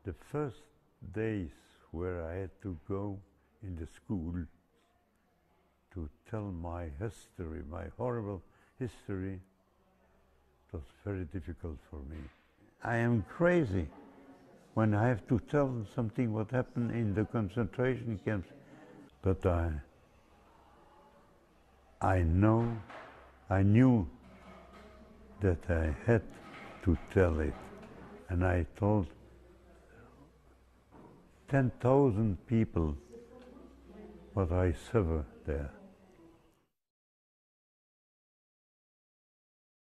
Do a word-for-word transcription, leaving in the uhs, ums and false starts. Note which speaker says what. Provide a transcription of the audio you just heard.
Speaker 1: The first days where I had to go in the school to tell my history, my horrible history, it was very difficult for me. I am crazy when I have to tell them something what happened in the concentration camps. But I, I know, I knew that I had to tell it. And I told ten thousand people what I suffered there.